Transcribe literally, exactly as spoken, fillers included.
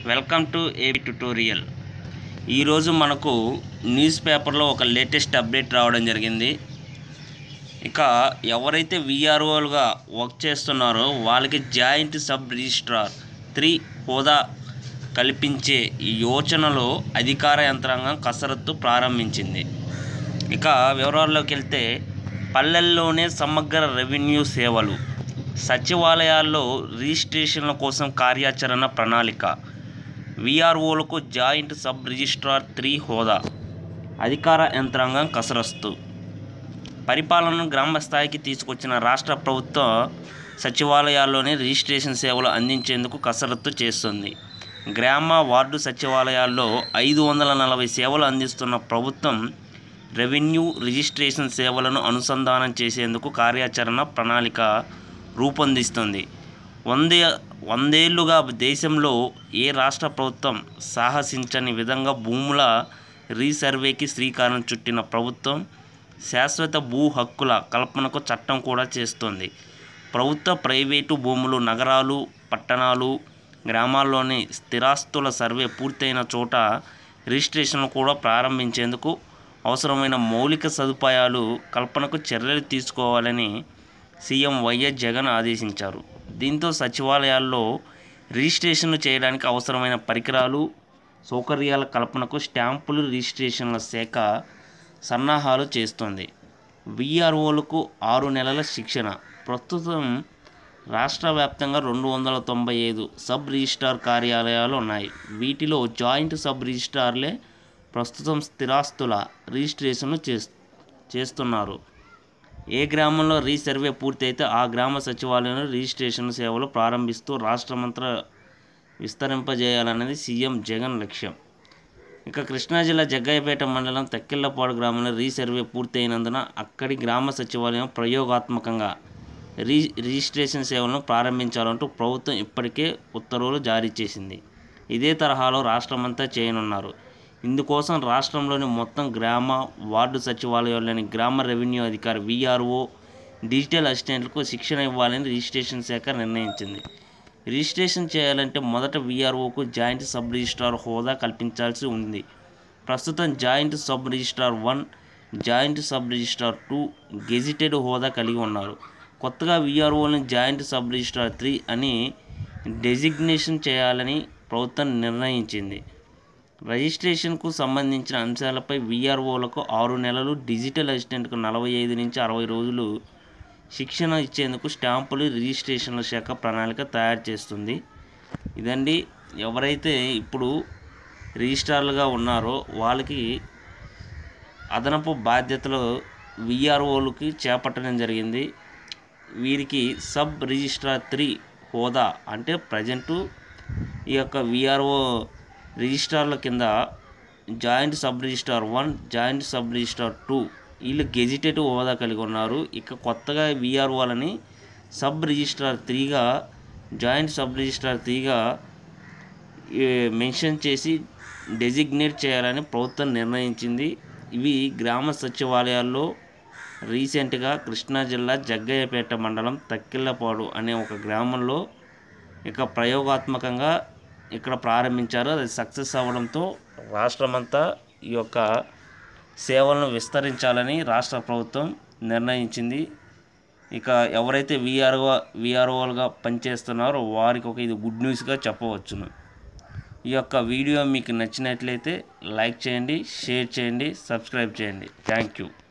Welcome to AB tutorial. ఈరోజు మనకు news పేపర్లో ఒక లేటెస్ట్ అప్డేట్ రావడం జరిగింది. ఇక ఎవరైతే విఆర్ఓలుగా వర్క్ చేస్తున్నారో వాళ్ళకి జాయింట్ సబ్ రిజిస్ట్రార్ త్రీ హోదా కల్పించే యోచనలో అధికార యంత్రాంగం కసరత్తు ప్రారంభించింది. ఇక వివరాల్లోకి వెళ్తే పల్లెల్లోనే సమగ్ర రెవెన్యూ సేవలు, సచివాలయాల్లో రిజిస్ట్రేషన్ల కోసం కార్యాచరణ ప్రణాళిక, విఆర్ఓలకు జాయింట్ సబ్ రిజిస్ట్రార్ త్రీ హోదా, అధికార యంత్రాంగం కసరత్తు. పరిపాలనను గ్రామ స్థాయికి తీసుకొచ్చిన రాష్ట్ర ప్రభుత్వం సచివాలయాల్లోనే రిజిస్ట్రేషన్ సేవలు అందించేందుకు కసరత్తు చేస్తుంది. గ్రామ వార్డు సచివాలయాల్లో ఐదు వందల నలభై సేవలు అందిస్తున్న ప్రభుత్వం రెవెన్యూ రిజిస్ట్రేషన్ సేవలను అనుసంధానం చేసేందుకు కార్యాచరణ ప్రణాళిక రూపొందిస్తుంది. వందే వందేళ్లుగా దేశంలో ఏ రాష్ట్ర ప్రభుత్వం సాహసించని విధంగా భూముల రీసర్వేకి శ్రీకారం చుట్టిన ప్రభుత్వం శాశ్వత భూ హక్కుల కల్పనకు చట్టం కూడా చేస్తుంది. ప్రభుత్వ, ప్రైవేటు భూములు, నగరాలు, పట్టణాలు, గ్రామాల్లోని స్థిరాస్తుల సర్వే పూర్తయిన చోట రిజిస్ట్రేషన్లు కూడా ప్రారంభించేందుకు అవసరమైన మౌలిక సదుపాయాలు కల్పనకు చర్యలు తీసుకోవాలని సీఎం వైఎస్ జగన్ ఆదేశించారు. దీంతో సచివాలయాల్లో రిజిస్ట్రేషన్లు చేయడానికి అవసరమైన పరికరాలు, సౌకర్యాల కల్పనకు స్టాంపులు రిజిస్ట్రేషన్ల శాఖ సన్నాహాలు చేస్తోంది. విఆర్ఓలకు ఆరు నెలల శిక్షణ. ప్రస్తుతం రాష్ట్ర వ్యాప్తంగా రెండు వందల తొంభై ఐదు సబ్ రిజిస్ట్రార్ కార్యాలయాలు ఉన్నాయి. వీటిలో జాయింట్ సబ్ రిజిస్ట్రార్లే ప్రస్తుతం స్థిరాస్తుల రిజిస్ట్రేషన్లు చేస్తున్నారు. ఏ గ్రామంలో రీసర్వే పూర్తయితే ఆ గ్రామ సచివాలయంలో రిజిస్ట్రేషన్ సేవలు ప్రారంభిస్తూ రాష్ట్రమంతా విస్తరింపజేయాలన్నది సీఎం జగన్ లక్ష్యం. ఇక కృష్ణా జిల్లా జగ్గయ్యపేట మండలం తక్కిళ్లపాడు గ్రామంలో రీసర్వే పూర్తయినందున అక్కడి గ్రామ సచివాలయం ప్రయోగాత్మకంగా రీ రిజిస్ట్రేషన్ సేవలను ప్రారంభించాలంటూ ప్రభుత్వం ఇప్పటికే ఉత్తర్వులు జారీ చేసింది. ఇదే తరహాలో రాష్ట్రమంతా చేయనున్నారు. ఇందుకోసం రాష్ట్రంలోని మొత్తం గ్రామ, వార్డు సచివాలయాల్లోని గ్రామ రెవెన్యూ అధికారి, విఆర్ఓ, డిజిటల్ అసిస్టెంట్లకు శిక్షణ ఇవ్వాలని రిజిస్ట్రేషన్ శాఖ నిర్ణయించింది. రిజిస్ట్రేషన్ చేయాలంటే మొదట విఆర్ఓకు జాయింట్ సబ్ రిజిస్ట్రార్ హోదా కల్పించాల్సి ఉంది. ప్రస్తుతం joint sub registrar one, joint sub registrar two gazetted హోదా కలిగి ఉన్నారు. కొత్తగా విఆర్ఓని జాయింట్ సబ్ రిజిస్ట్రార్ త్రీ అని డెసిగ్నేషన్ చేయాలని ప్రభుత్వం నిర్ణయించింది. రిజిస్ట్రేషన్కు సంబంధించిన అంశాలపై విఆర్ఓలకు ఆరు నెలలు, డిజిటల్ అసిస్టెంట్కు నలభై ఐదు నుంచి అరవై రోజులు శిక్షణ ఇచ్చేందుకు స్టాంపులు రిజిస్ట్రేషన్ల శాఖ ప్రణాళిక తయారు చేస్తుంది. ఇదండి, ఎవరైతే ఇప్పుడు రిజిస్ట్రార్లుగా ఉన్నారో వాళ్ళకి అదనపు బాధ్యతలు విఆర్ఓలకి చేపట్టడం జరిగింది. వీరికి సబ్ రిజిస్ట్రార్ త్రీ హోదా అంటే ప్రజెంటు ఈ యొక్క విఆర్ఓ రిజిస్ట్రార్ల కింద joint sub registrar one, joint sub registrar two వీళ్ళు గెజిటేటివ్ హోదా కలిగి ఉన్నారు. ఇక కొత్తగా విఆర్ఓలని సబ్ రిజిస్ట్రార్ త్రీగా, జాయింట్ సబ్ రిజిస్ట్రార్ త్రీగా మెన్షన్ చేసి డెసిగ్నేట్ చేయాలని ప్రభుత్వం నిర్ణయించింది. ఇవి గ్రామ సచివాలయాల్లో రీసెంట్గా కృష్ణా జిల్లా జగ్గయ్యపేట మండలం తక్కిళ్లపాడు అనే ఒక గ్రామంలో ఇక ప్రయోగాత్మకంగా ఇక్కడ ప్రారంభించారు. అది సక్సెస్ అవ్వడంతో రాష్ట్రమంతా ఈ యొక్క సేవలను విస్తరించాలని రాష్ట్ర ప్రభుత్వం నిర్ణయించింది. ఇక ఎవరైతే విఆర్ఓ విఆర్ఓలుగా పనిచేస్తున్నారో వారికి ఒక ఇది గుడ్ న్యూస్గా చెప్పవచ్చును. ఈ యొక్క వీడియో మీకు నచ్చినట్లయితే లైక్ చేయండి, షేర్ చేయండి, సబ్స్క్రైబ్ చేయండి. Thank you.